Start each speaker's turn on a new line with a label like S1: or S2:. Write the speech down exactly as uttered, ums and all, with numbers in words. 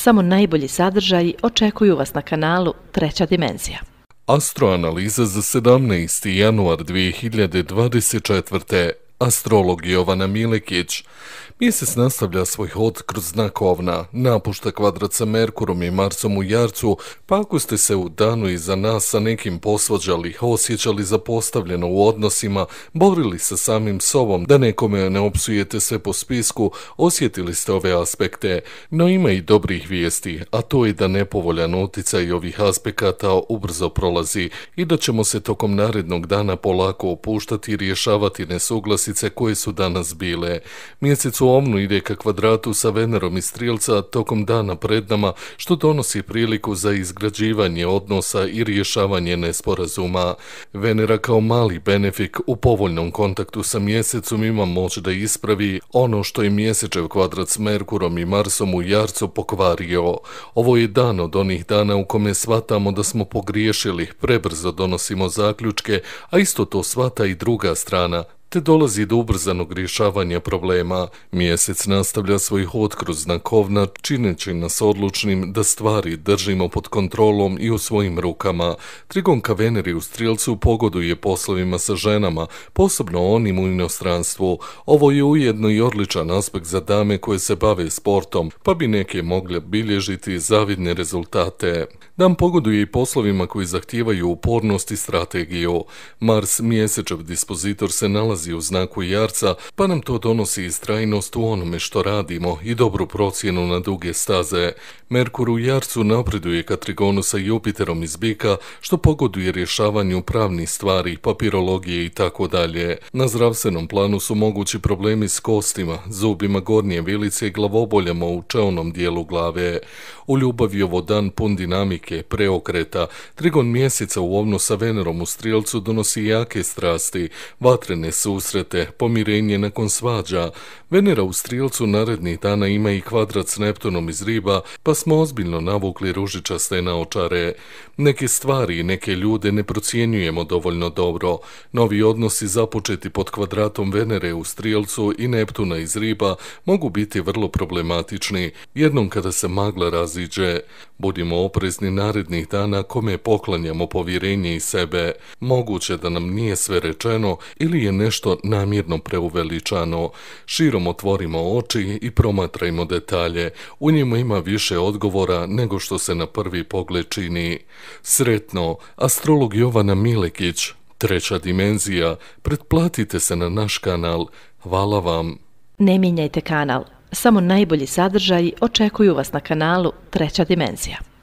S1: Samo najbolji sadržaji očekuju vas na kanalu Treća dimenzija.
S2: Astroanaliza za sedamnaesti januar dvije hiljade dvadeset četvrte. Astrolog Jovana Milekić. Mjesec nastavlja svoj hod kroz znak Ovna, napušta kvadrat sa Merkurom i Marsom u Jarcu, pa ako ste se u danu iza nas sa nekim posvađali, osjećali zapostavljeno u odnosima, borili sa samim sobom da nekome ne opsujete sve po spisku, osjetili ste ove aspekte, no ima i dobrih vijesti, a to je da nepovoljan utjecaj ovih aspekata ubrzo prolazi i da ćemo se tokom narednog dana polako opuštati i rješavati nesuglasice koje su danas bile. Mjesec u Ovnu ide ka kvadratu sa Venerom i Strijelca tokom dana pred nama, što donosi priliku za izgrađivanje odnosa i rješavanje nesporazuma. Venera kao mali benefik u povoljnom kontaktu sa mjesecom ima moć da ispravi ono što je mjesečev kvadrat s Merkurom i Marsom u Jarcu pokvario. Ovo je dan od onih dana u kome shvatamo da smo pogriješili, prebrzo donosimo zaključke, a isto to shvata i druga strana, te dolazi do ubrzanog rješavanja problema. Mjesec nastavlja svoj hod kroz znak Ovna, čineći nas odlučnim da stvari držimo pod kontrolom i u svojim rukama. Trigonka Veneri u Strijelcu pogoduje poslovima sa ženama, posebno onim u inostranstvu. Ovo je ujedno i odličan aspekt za dame koje se bave sportom, pa bi neke mogle bilježiti zavidne rezultate. Dan pogoduje i poslovima koji zahtijevaju upornost i strategiju. Mars, mjesečev dispozitor, se nalazi u znaku Jarca, pa nam to donosi istrajnost u onome što radimo i dobru procjenu na duge staze. Merkur u Jarcu napreduje ka trigonu sa Jupiterom iz Bika, što pogoduje rješavanju pravnih stvari, papirologije i tako dalje. Na zdravstvenom planu su mogući problemi s kostima, zubima gornje vilice i glavoboljama u čelnom dijelu glave. U ljubavi ovo dan pun dinamike, preokreta. Trigon mjeseca u Ovnu sa Venerom u Strijelcu donosi jake strasti, vatrene susrete, pomirenje nakon svađa. Venera u Strijelcu narednih dana ima i kvadrat s Neptunom iz Riba, pa smo ozbiljno navukli ružičaste naočare. Neke stvari i neke ljude ne procjenjujemo dovoljno dobro. Novi odnosi započeti pod kvadratom Venere u Strijelcu i Neptuna iz Riba mogu biti vrlo problematični, jednom kada se magla raziđe. Budimo oprezni narednih dana kome poklanjamo povjerenje i sebe. Moguće da nam nije sve rečeno ili je nešto namjerno preuveličano. Širom otvorimo oči i promatrajmo detalje. U njima ima više odgovora nego što se na prvi pogled čini. Sretno, astrolog Jovana Milekić, Treća dimenzija. Pretplatite se na naš kanal. Hvala vam.
S1: Ne mijenjajte kanal. Samo najbolji sadržaji očekuju vas na kanalu Treća dimenzija.